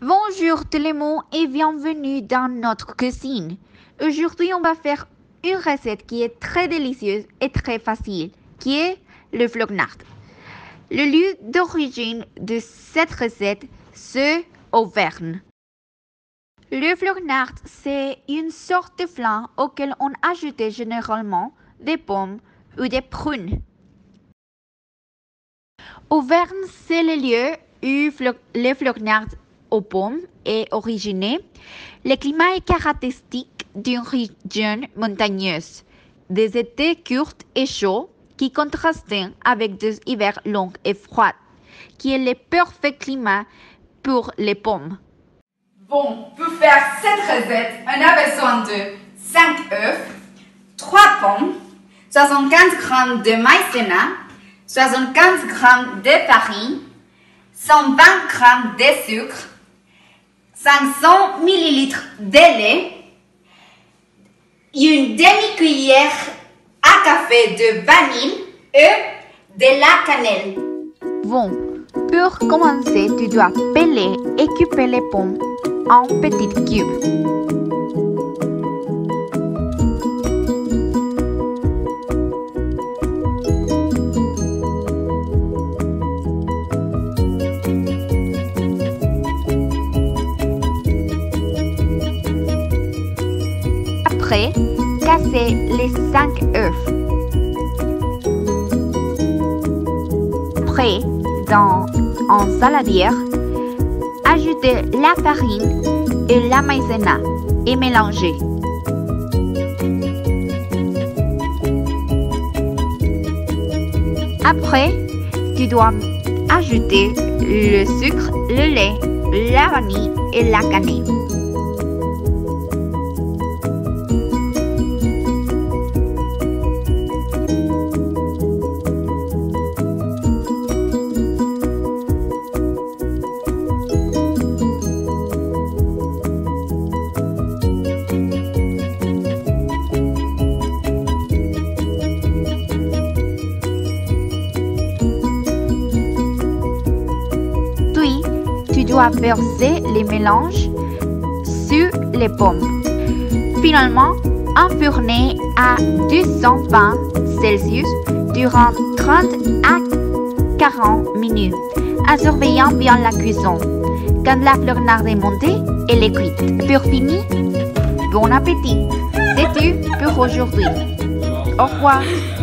Bonjour tout le monde et bienvenue dans notre cuisine. Aujourd'hui, on va faire une recette qui est très délicieuse et très facile, qui est le flognard. Le lieu d'origine de cette recette, c'est Auvergne. Le flognard, c'est une sorte de flan auquel on ajoute généralement des pommes ou des prunes. Auvergne, c'est le lieu où le flognard aux pommes est originaire. Le climat est caractéristique d'une région montagneuse, des étés courts et chauds qui contrastent avec des hivers longs et froids, qui est le parfait climat pour les pommes. Bon, pour faire cette recette, on a besoin de 5 œufs, 3 pommes, 75 g de maïzena, 75 g de farine, 120 g de sucre, 500 ml de lait, une demi-cuillère à café de vanille et de la cannelle. Bon, pour commencer, tu dois peler et couper les pommes en petites cubes. Après, casser les 5 œufs. Après, dans un saladière, ajoutez la farine et la maïzena et mélangez. Après, tu dois ajouter le sucre, le lait, la vanille et la cannelle. Tu dois verser les mélanges sur les pommes. Finalement, enfourner à 220 Celsius durant 30 à 40 minutes, en surveillant bien la cuisson. Quand la flognard est montée, elle est cuite. Pour finir, bon appétit! C'est tout pour aujourd'hui. Au revoir!